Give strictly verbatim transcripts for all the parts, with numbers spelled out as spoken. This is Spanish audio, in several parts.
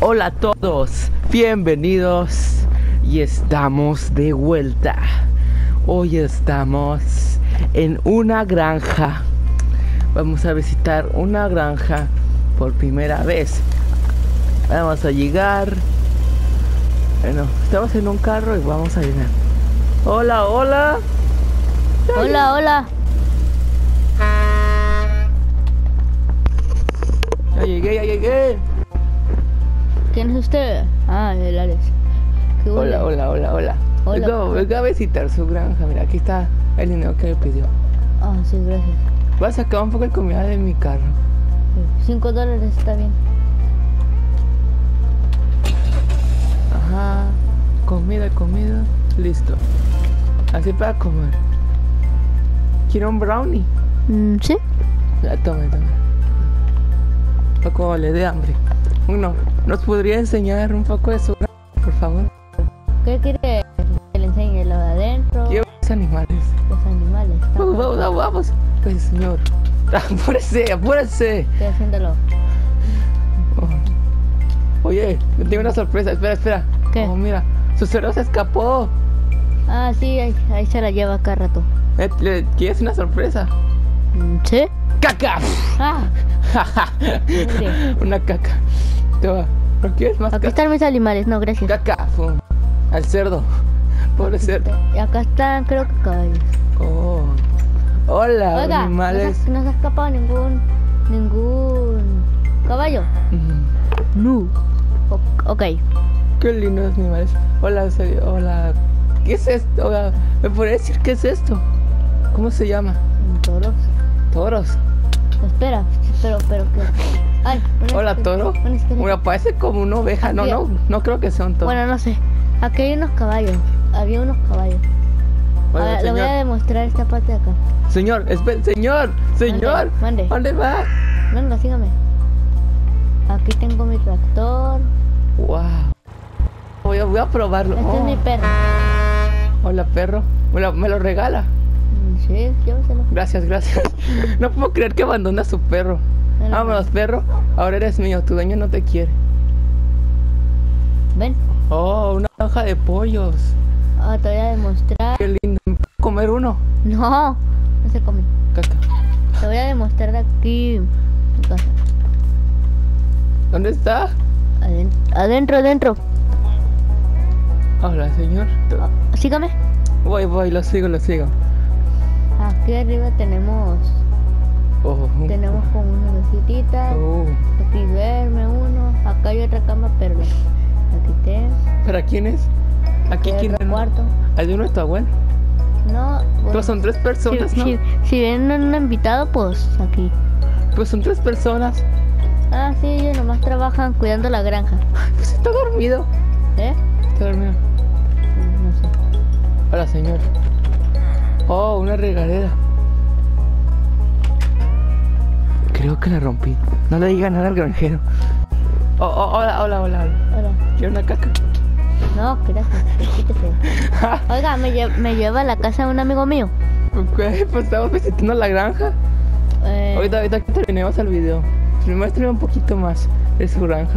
Hola a todos, bienvenidos y estamos de vuelta. Hoy estamos en una granja. Vamos a visitar una granja por primera vez. Vamos a llegar. Bueno, estamos en un carro y vamos a llegar. Hola, hola. Hola, hola. Ya llegué, ya llegué. ¿Quién es usted? Ah, el Alex. ¿Qué huele? Hola, hola, hola, hola. Hola. Venga, venga a visitar su granja. Mira, aquí está el dinero que me pidió. Ah, sí, gracias. Voy a sacar un poco de comida de mi carro. Cinco dólares está bien. Ajá. Comida, comida. Listo. Así para comer. ¿Quiere un brownie? Mm, ¿sí? Ya, tome, tome. O como le dé hambre. Uno, ¿nos podría enseñar un poco de su granja, por favor? ¿Qué quiere que le enseñe? ¿Lo de adentro? Quiero los animales. Los animales. Ah, Vamos, vamos, vamos, vamos. Pues, señor. Apúrese, apúrese. Estoy haciéndolo. Oh. Oye, tengo una sorpresa. Espera, espera. ¿Qué? Oh, mira. Su cerdo se escapó. Ah, sí, ahí, ahí se la lleva cada rato. Eh, le- ¿Quieres una sorpresa? Mm, ¿sí? ¡Caca! Ah, mire. Una caca. Toma. ¿No quieres más Aquí caca? están mis animales. No, gracias. Caca. Fum. Al cerdo. Pobre cerdo. Y acá están, creo que caballos. Oh. Hola, Oiga, no animales. se, no se ha escapado ningún, ningún caballo. Mm, No. O- ok. Qué lindos animales. Hola, soy- hola. ¿Qué es esto? Hola, ¿me podría decir qué es esto? ¿Cómo se llama? Toros. Toros. Espera, pero, pero, ¿qué? Ay, una Hola, esqueleta, toro. una esqueleta. Bueno, parece como una oveja. No, Aquí- no, no creo que sea un toro. Bueno, no sé. Aquí hay unos caballos. Había unos caballos. Bueno, A ver, le voy a señor, demostrar esta parte de acá. señor, espera, señor, señor. Mande, mande. ¿Dónde va? Venga, sígame. Aquí tengo mi tractor. Wow. Voy a, voy a probarlo. Este Oh. es mi perro. Hola, perro. ¿Me lo, me lo regala? Mm, Sí, lléveselo. Gracias, gracias. No puedo creer que abandona a su perro. Ven, Vámonos, perro. Ahora eres mío. Tu dueño no te quiere. Ven. Oh, una hoja de pollos. Ah, te voy a demostrar. Qué lindo. ¿Me puedo comer uno? No, no se come. Caca. Te voy a demostrar de aquí mi casa. ¿Dónde está? Aden- Adentro, adentro. Hola, señor. Ah, sígame. Voy, voy, lo sigo, lo sigo. Aquí arriba tenemos Oh, un- tenemos como una mesitita. Oh. Aquí duerme uno. Acá hay otra cama, pero la quité. ¿Para quién es? Aquí Aquí hay quién otro es. cuarto. ¿Hay uno de tu abuelo? No, bueno, Pues son tres personas, si, ¿no? si, si viene un invitado, pues aquí. Pues son tres personas. Ah, sí, ellos nomás trabajan cuidando la granja. Pues está dormido. ¿Eh? Está dormido. Mm, No sé. Hola, señor. Oh, una regadera. Creo que la rompí. No le diga nada al granjero. Oh, oh, hola, hola, hola, hola. Hola. ¿Quiero una caca? No, gracias. Quítese. Oiga, me, lle- me lleva a la casa de un amigo mío. Ok, pues estamos visitando la granja. Eh, Ahorita, ahorita que terminemos el video, muéstrame un poquito más de su granja.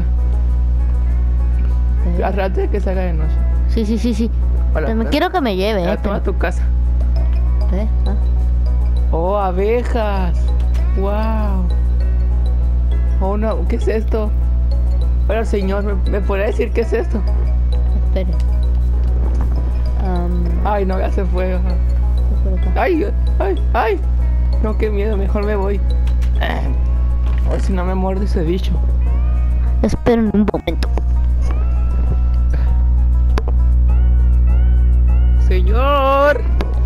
eh, Al rato de que salga de noche. Sí, sí, sí, sí. Hola, Pero me hola. quiero que me lleve. Ya Eh, toma tu casa. pero- ¿Eh? Ah. Oh, abejas. Wow. Oh, no, ¿qué es esto? Hola, señor, ¿me, me podría decir qué es esto? Espere. Am, Ay, no, ya se fue. ajá. por acá. Ay, ay, ay. No, qué miedo, mejor me voy. A ver si no me muerde ese bicho. Esperen un momento. Señor.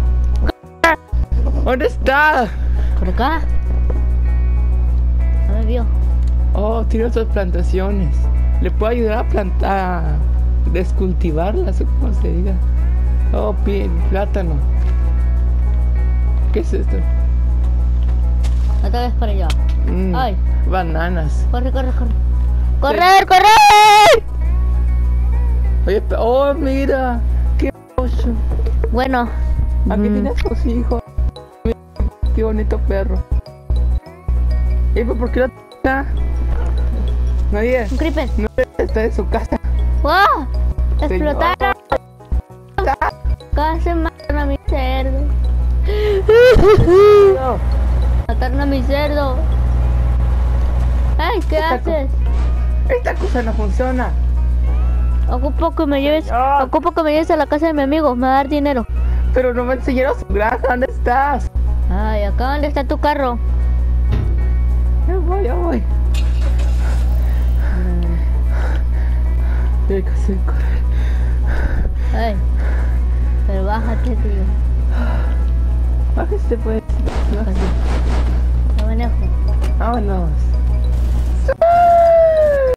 ¿Dónde está? ¿Por acá? No me vio. Oh, tiene otras plantaciones. ¿Le puedo ayudar a plantar, a descultivarlas o como se diga? Oh, pi- plátano. ¿Qué es esto? Otra vez para allá. Mm, Ay. Bananas. Corre, corre, corre. ¡Correr, correr! Oye, pe- oh, mira. Qué oso. Bueno. Aquí mm, tienes tus hijos. Mira, qué bonito perro. ¿Y por qué la está? Nadie. Un creeper. No está en su casa. ¡Wow! ¡Explotaron! Casi mataron a mi cerdo. No. Mataron a mi cerdo. ¡Ay! ¿Qué Esta haces? Esta cosa no funciona. Ocupo que me lleves. Ah. Ocupo que me lleves a la casa de mi amigo. Me va a dar dinero. Pero no me enseñaron su granja. ¿Dónde estás? Ay, acá donde está tu carro. Ya voy, ya voy. Hay que hacer correr. Ay. Pero bájate, tío. Bájese pues. No, Lo manejo. vámonos.